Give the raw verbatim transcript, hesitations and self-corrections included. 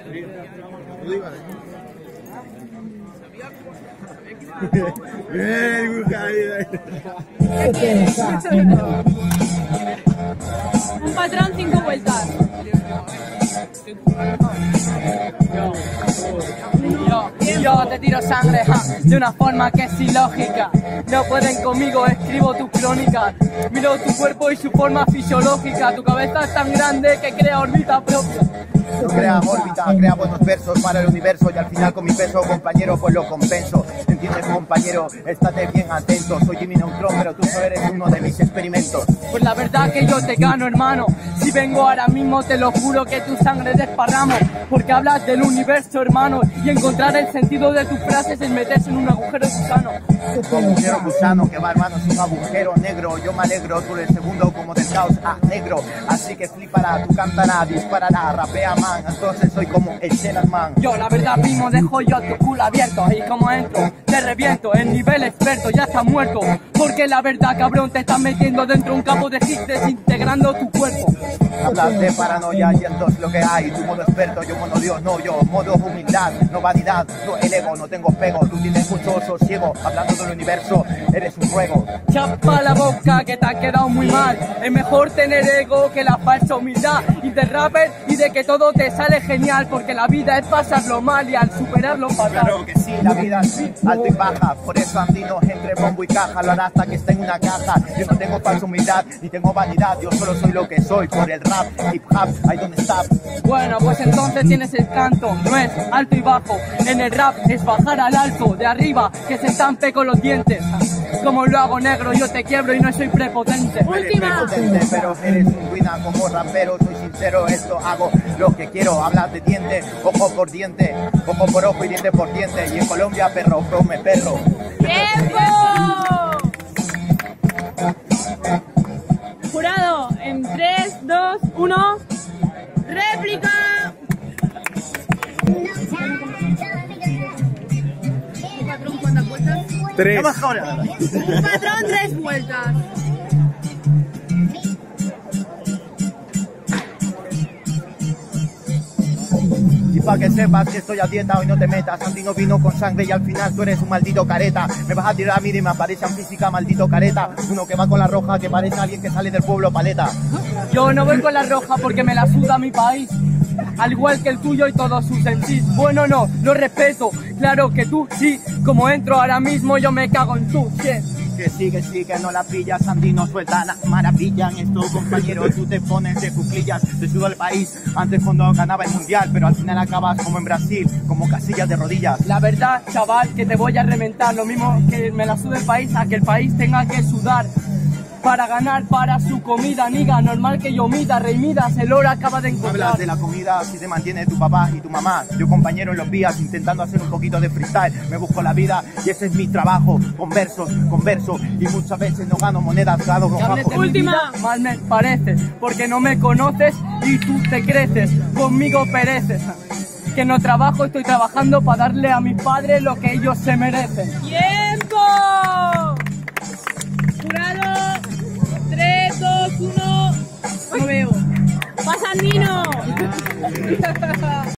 Un patrón, cinco vueltas. Yo, yo te tiro sangre, ja, de una forma que es ilógica. No pueden conmigo, escribo tus crónicas. Miro tu cuerpo y su forma fisiológica. Tu cabeza es tan grande que crea órbita propia. No crea órbita, crea buenos versos para el universo y al final con mi peso, compañero, pues lo compenso. ¿Entiendes, compañero? Estate bien atento. Soy Jimmy Neutron, pero tú no eres uno de mis experimentos. Pues la verdad que yo te gano, hermano. Si vengo ahora mismo, te lo juro que tu sangre desparramo. Porque hablas del universo, hermano, y encontrar el sentido de tus frases es meterse en un agujero gusano. Un agujero gusano que va, hermano, es un agujero negro. Yo me alegro, tú eres el segundo como del caos a negro. Así que flipará, tú cantará, disparará, rapea, man. Entonces soy como el Shellerman. Yo la verdad, primo, dejo yo tu culo abierto. Y como entro, te reviento, el nivel experto ya está muerto. Porque la verdad, cabrón, te estás metiendo dentro un campo de hits desintegrando tu cuerpo. Hablas de paranoia y esto es lo que hay. Tu modo experto, yo modo Dios, no yo. Modo humildad, no vanidad, no el ego, no tengo pego. Tú tienes mucho sosiego, hablando del universo, eres un juego. Chapa la boca que te ha quedado muy mal. Es mejor tener ego que la falsa humildad. Y de rapper y de que todo te sale genial. Porque la vida es pasarlo mal y al superarlo fatal. Claro que sí, la vida es alto y baja. Por eso andino entre bombo y caja. Lo hará hasta que esté en una caja. Yo no tengo falsa humildad, ni tengo vanidad. Yo solo soy lo que soy por el rap, hip hop, ahí donde está. Bueno, pues entonces tienes el canto. No es alto y bajo. En el rap es bajar al alto, de arriba, que se estampe con los dientes. Como lo hago, negro, yo te quiebro y no soy prepotente. Última. Prepotente, pero eres un ruina como rapero. Soy sincero, esto hago lo que quiero. Hablas de diente, ojo por diente, ojo por ojo y diente por diente. Y en Colombia, perro, come perro. ¡Tiempo! Jurado, en tres, dos, uno. ¡Réplica! ¿Un patrón cuántas vueltas? Tres. Un patrón, tres vueltas. Y pa' que sepas que estoy a dieta, hoy no te metas. Sandino vino con sangre y al final tú eres un maldito careta. Me vas a tirar a mí y me aparece en física, maldito careta. Uno que va con la roja, que parece alguien que sale del pueblo paleta. Yo no voy con la roja porque me la suda mi país. Al igual que el tuyo y todos sus en sí. Bueno, no, lo respeto. Claro que tú sí. Como entro ahora mismo, yo me cago en tu shit. Que sí, que sí, que no la pillas, Sandino suelta la maravilla. En esto, compañero, tú te pones de cuclillas. Te sudo al país, antes cuando ganaba el mundial, pero al final acabas como en Brasil, como casillas de rodillas. La verdad, chaval, que te voy a reventar. Lo mismo que me la suda el país, a que el país tenga que sudar. Para ganar para su comida, niga, normal que yo mida, rey Midas, el oro acaba de encontrar. Hablas de la comida, si te mantiene tu papá y tu mamá. Yo, compañero, en los vías, intentando hacer un poquito de freestyle. Me busco la vida y ese es mi trabajo. Con versos, con versos, y muchas veces no gano monedas, gano con bajo. Última. Mal me pareces, porque no me conoces y tú te creces, conmigo pereces. Que no trabajo, estoy trabajando para darle a mis padres lo que ellos se merecen. ¡Tiempo! Jurado, tres, dos, uno. No veo. ¡Pasa, Nino!